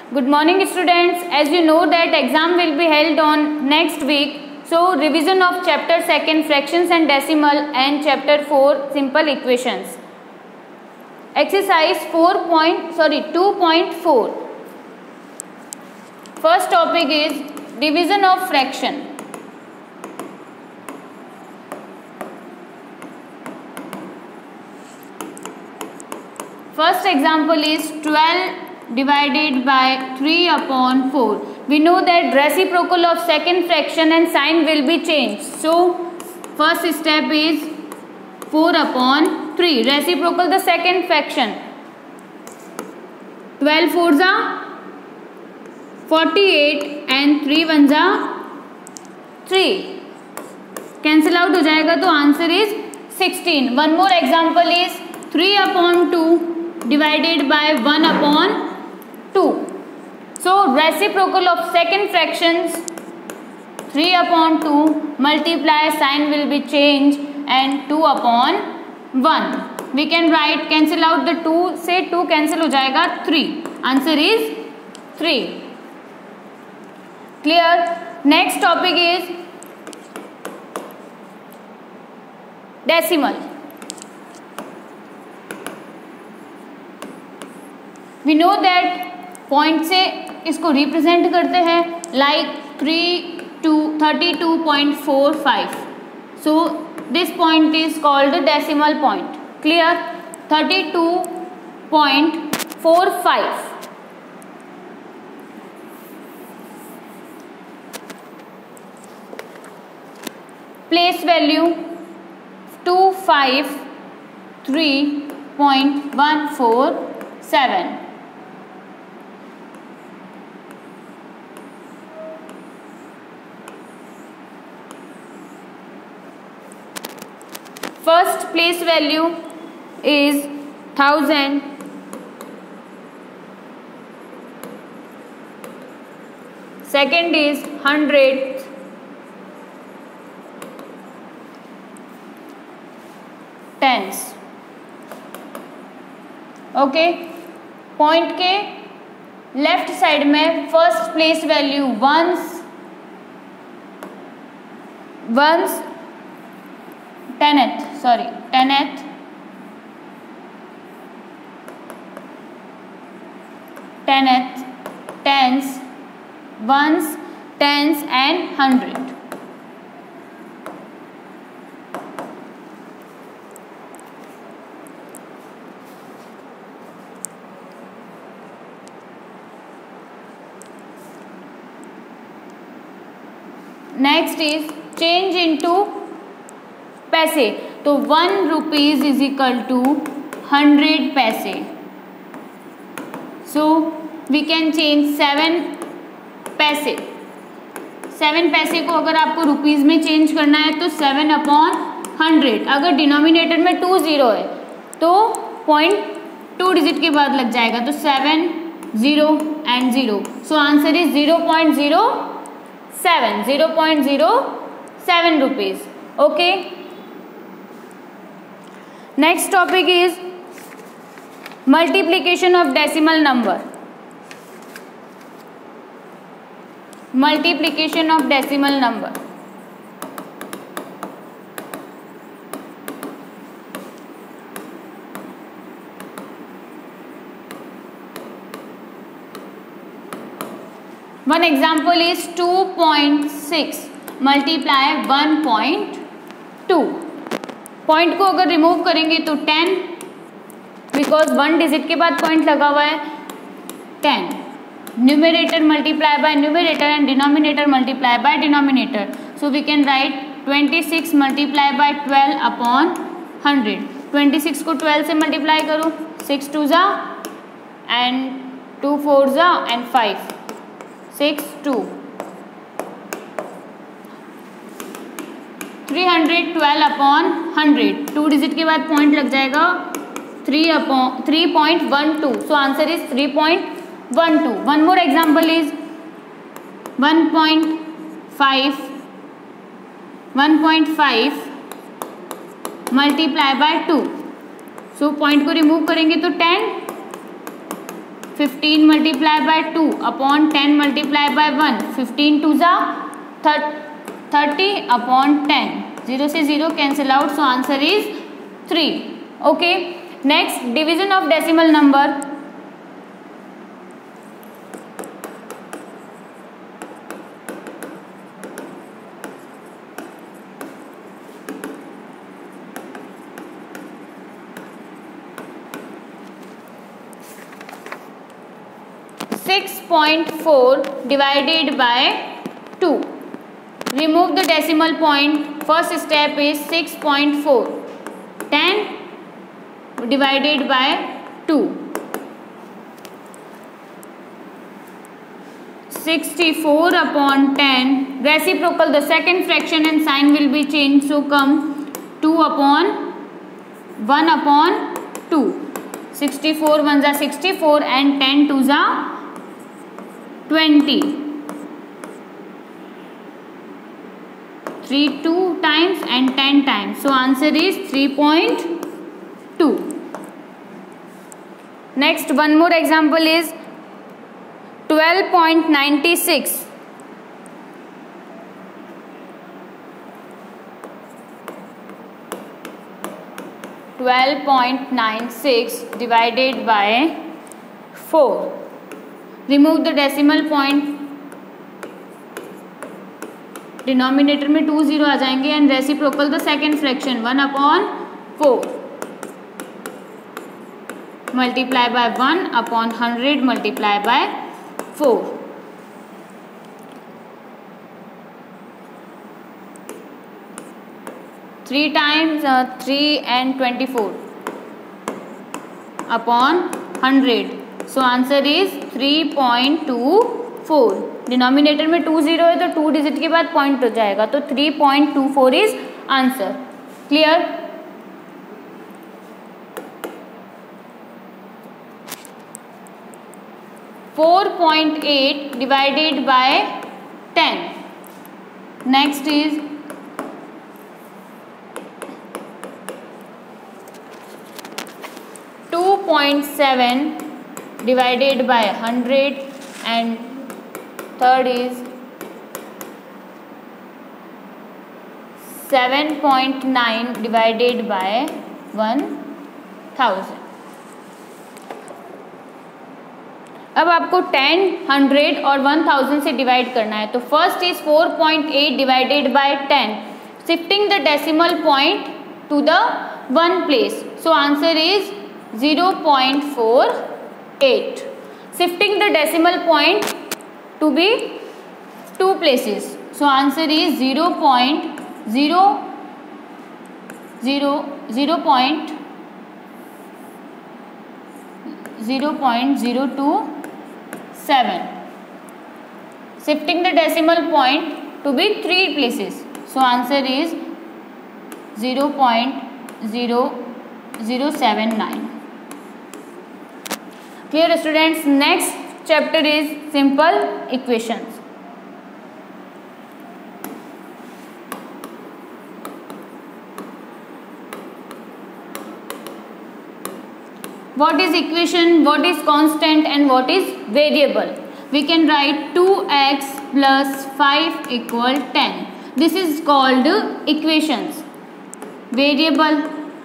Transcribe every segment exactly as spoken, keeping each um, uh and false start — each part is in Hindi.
Good morning students. As you know that exam will be held on next week. So revision of chapter second fractions and decimal and chapter four simple equations. Exercise four point sorry two point four. First topic is division of fraction. First example is twelve divided by three upon four. We know that reciprocal of second fraction and sign will be changed. So first step is four upon three. Reciprocal the second fraction. twelve fours are forty-eight and three ones are three. Cancel out हो जाएगा तो answer is sixteen. One more example is three upon two divided by one upon two. So reciprocal of second fractions three upon two multiply sign will be changed and two upon one. We can write cancel out the two से two cancel हो जाएगा three. Answer is three. Clear? Next topic is decimal. We know that point से इसको रिप्रेजेंट करते हैं like three two thirty two point four five. So this point is called decimal point. Clear? Thirty two point four five. Place value two five three point one four seven. First place value is thousand. Second is hundred. Tens. Okay. Point के लेफ्ट साइड में first place value ones ones tenth, sorry, tenth, tenth, tens, ones, tens and hundred. Next is change into paise. तो one rupees is equal to hundred paise. So we can change seven paise. Seven पैसे को अगर आपको रुपीज में चेंज करना है तो सेवन अपॉन हंड्रेड. अगर डिनोमिनेटर में टू जीरो है तो पॉइंट टू डिजिट के बाद लग जाएगा. तो seven zero and zero. So answer is zero point zero seven. Zero point zero seven rupees. Okay. Next topic is multiplication of decimal number. Multiplication of decimal number. One example is two point six multiply one point two. Point को अगर रिमूव करेंगे तो टेन, बिकॉज वन डिजिट के बाद पॉइंट लगा हुआ है. Ten. Numerator multiply by numerator and denominator multiply by denominator. So we can write twenty six multiply by twelve upon hundred. Twenty six को ट्वेल्व से मल्टीप्लाई करो. सिक्स टू ज़ा एंड टू फोर ज़ा and five. Six two three hundred twelve upon hundred. Two digit के बाद पॉइंट लग जाएगा. Three upon three point one two. So answer is three point one two. One more example is one point five one point five multiply by two. So point को रिमूव करेंगे तो ten. Fifteen multiply by two upon ten multiply by one, fifteen two ज़ा थर्टी अपॉन टेन, जीरो से zero cancel out, so answer is three. Okay, next division of decimal number. Six point four divided by two. Remove the decimal point. First step is six point four. ten divided by two. sixty-four upon ten. Reciprocal, the second fraction and sign will be changed. So come two upon one upon two. sixty-four ones are sixty-four and ten twos are twenty. three two times and ten times. So answer is three point two. Next, one more example is twelve point nine six. twelve point nine six divided by four. Remove the decimal point. Denominator में टू जीरो आ जाएंगे and reciprocal the second fraction one upon four multiply by one upon hundred multiply by four. Three times three and twenty four upon hundred. So answer is three point two four. Denominator में टू जीरो है तो टू डिजिट के बाद पॉइंट हो जाएगा, तो three point two four is answer. Clear? Four point eight divided by ten. Next is two point seven divided by one hundred and third is seven point nine divided by one thousand. अब आपको टेन, हंड्रेड और वन थाउजेंड से डिवाइड करना है. तो first is four point eight divided by ten, shifting the decimal point to the one place. So answer is zero point four eight. Shifting the decimal point to be two places. So answer is zero point zero zero zero point zero point zero two seven. Shifting the decimal point to be three places. So answer is zero point zero zero seven nine. Clear students? Next chapter is simple equations. What is equation, what is constant and what is variable? We can write two x plus five equal ten. This is called equations. Variable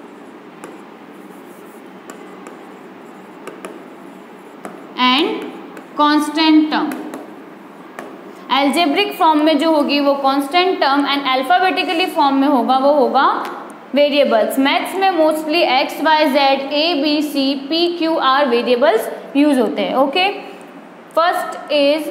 and constant term. Algebraic form में जो होगी वो constant term and alphabetically form में होगा वो होगा वेरिएबल्स. मैथ्स में mostly X Y Z A B C P Q R variables use होते हैं. Okay, first is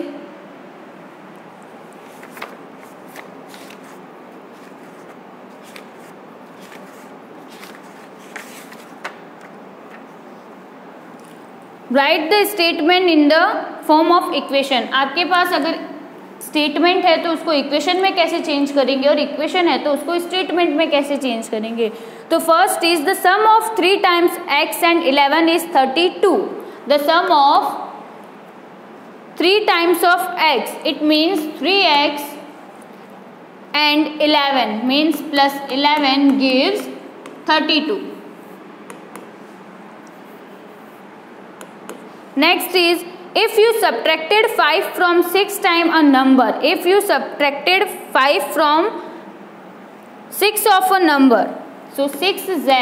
write the statement in the form of equation. आपके पास अगर स्टेटमेंट है तो उसको इक्वेशन में कैसे चेंज करेंगे और इक्वेशन है तो उसको स्टेटमेंट में कैसे चेंज करेंगे. तो first is the sum of three times X and eleven is thirty two. The sum of three times of X it means three X and eleven means plus eleven gives thirty two. Next is, if you subtracted five from six time a number, if you subtracted five from six of a number, so six z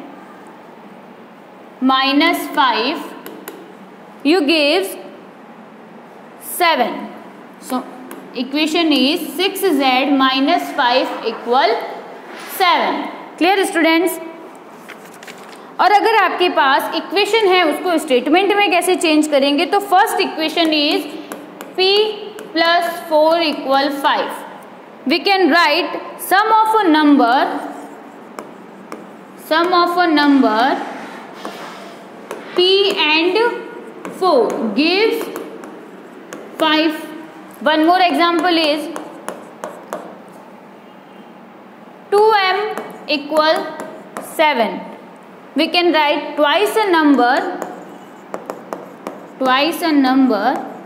minus five, you gives seven. So equation is six z minus five equal seven. Clear students? और अगर आपके पास इक्वेशन है उसको स्टेटमेंट में कैसे चेंज करेंगे, तो first equation is p plus four equal five. We can write sum of a number, sum of a number p and four gives five. One more example is two m equal seven. We can write twice a number, twice a number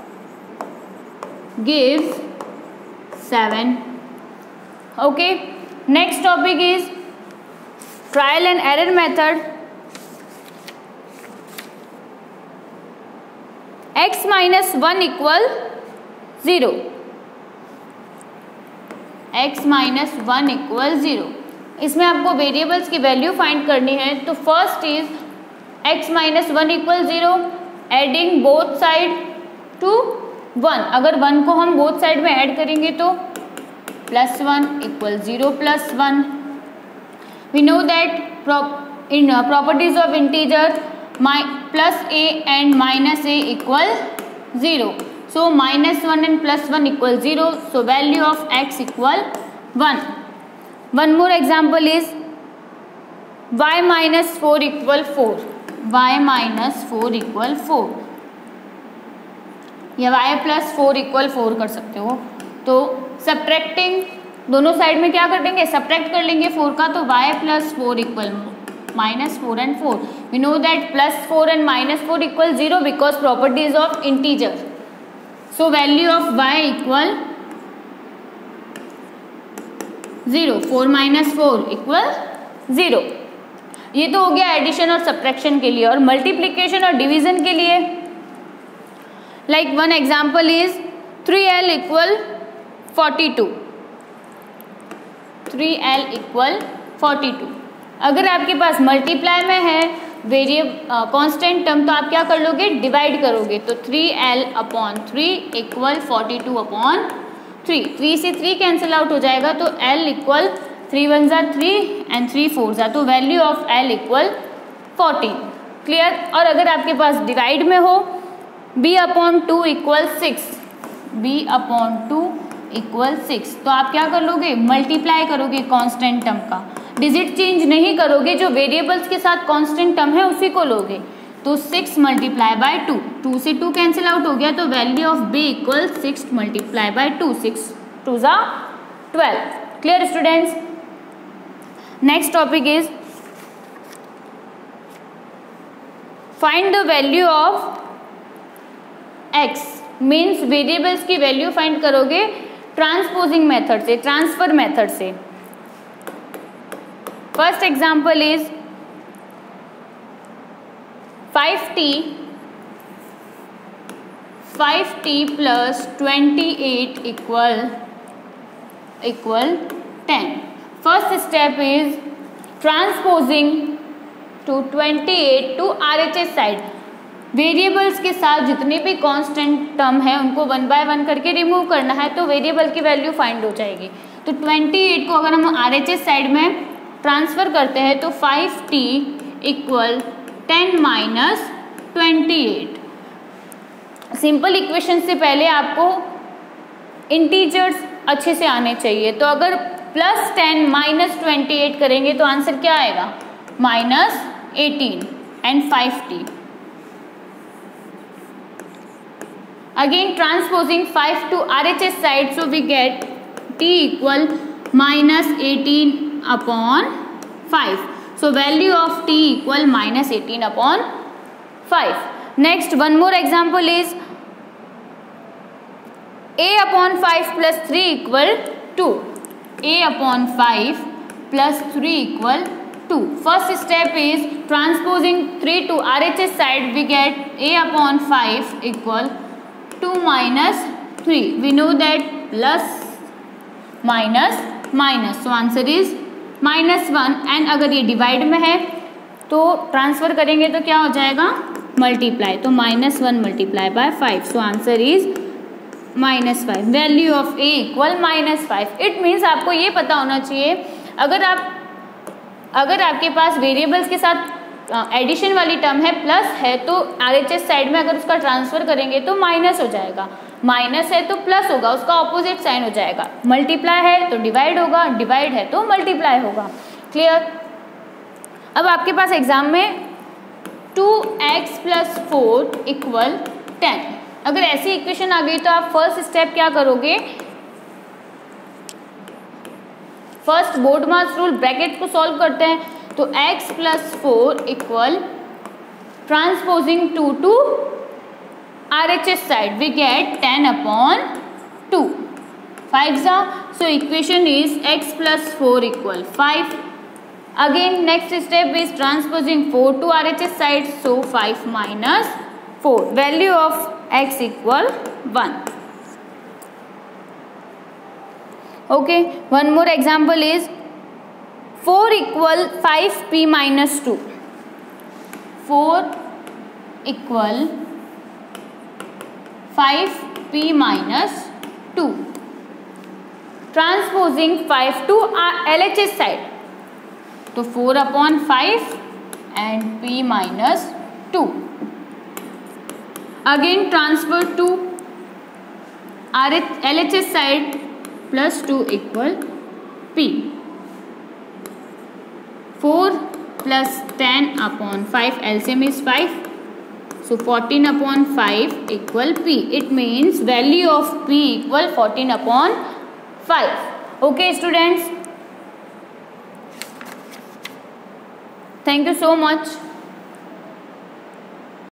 gives seven. Okay. Next topic is trial and error method. X minus one equal zero. X minus one equal zero. इसमें आपको वेरिएबल्स की वैल्यू फाइंड करनी है. तो first is x minus one equal zero, adding both side to one. अगर वन को हम बोथ साइड में ऐड करेंगे तो plus one equal zero plus one. We know that in properties of integer plus A and minus A equal zero. So minus one and plus one equal zero. So value of x equal one. One more example is y minus four equal four. Y minus four equal four या y plus four equal four कर सकते हो. तो subtracting दोनों साइड में क्या कर देंगे, subtract कर लेंगे four का. तो y plus four equal minus four and four. We know that plus four and minus four equal zero because properties of integer. So value of y equal zero. Four minus four equal zero. ये तो हो गया एडिशन और सब्ट्रैक्शन के लिए. और मल्टीप्लीकेशन और डिवीजन के लिए like one example is three L equal forty two. Three L equal forty two. अगर आपके पास मल्टीप्लाई में है वेरिएबल कांस्टेंट टर्म तो आप क्या कर लोगे, डिवाइड करोगे. तो three L upon three equal forty two upon three. Three से थ्री कैंसिल आउट हो जाएगा. तो L इक्वल थ्री वन ज़ा थ्री एंड थ्री फोर ज़ा. तो value of L equal fourteen. Clear? और अगर आपके पास डिवाइड में हो b upon two equal six, b upon two equal six, तो आप क्या कर लोगे, मल्टीप्लाई करोगे कांस्टेंट टर्म का. डिजिट चेंज नहीं करोगे, जो वेरिएबल्स के साथ कांस्टेंट टर्म है उसी को लोगे. तो six multiply by two, two से टू कैंसिल आउट हो गया. तो value of b equal six multiply by two, six two ज़ा twelve. Clear students? Next topic is find the value of x. Means variables की वैल्यू फाइंड करोगे ट्रांसपोजिंग मेथड से, ट्रांसफर मेथड से. First example is five T five T plus twenty eight equal equal ten. First step is transposing to twenty eight to R H S side. Variables के साथ जितने भी कांस्टेंट टर्म है उनको वन बाय वन करके रिमूव करना है, तो वेरिएबल की वैल्यू फाइंड हो जाएगी. तो ट्वेंटी एट को अगर हम आर एच एस साइड में ट्रांसफर करते हैं तो five T equal ten minus twenty eight. Simple equation से पहले आपको इंटीजर्स अच्छे से आने चाहिए. तो अगर plus ten minus twenty eight करेंगे तो आंसर क्या आएगा, minus eighteen and five T. Again transposing five to R H S side, so we get T equal minus eighteen upon five. So value of t equal minus eighteen upon five. Next, one more example is a upon five plus three equal two. A upon five plus three equal two. First step is transposing three to R H S side. We get a upon five equal two minus three. We know that plus minus minus, so answer is minus one. And अगर ये डिवाइड में है तो ट्रांसफर करेंगे तो क्या हो जाएगा, मल्टीप्लाई. तो minus one multiply by five, so answer is minus five. Value of A equal minus five. It means आपको ये पता होना चाहिए, अगर आप अगर आपके पास वेरिएबल्स के साथ एडिशन वाली टर्म है, प्लस है, तो आरएचएस साइड में अगर उसका ट्रांसफर करेंगे तो माइनस हो जाएगा. माइनस है तो प्लस होगा, उसका ऑपोजिट साइन हो जाएगा. मल्टीप्लाई है तो डिवाइड होगा, डिवाइड है तो मल्टीप्लाई होगा. क्लियर. अब आपके पास एग्जाम में two X plus four equal ten, अगर ऐसी इक्वेशन आ गई तो आप फर्स्ट स्टेप क्या करोगे, first BODMAS rule, bracket को सॉल्व करते हैं. तो x plus four equal transposing two to R H S side, we get ten upon two. Five ज़ा, so equation is x plus four equal five. Again next step is transposing four to R H S side, so five minus four. Value of x equal one. Okay, one more example is four equal five p minus two. four equal five p minus two. Transposing five to L H S side. तो four upon five and p minus two. Again transfer to L H S side. Plus two equal p. four plus ten upon five, L C M is five. So fourteen upon five equal p. It means value of p equal fourteen upon five. Okay students. Thank you so much.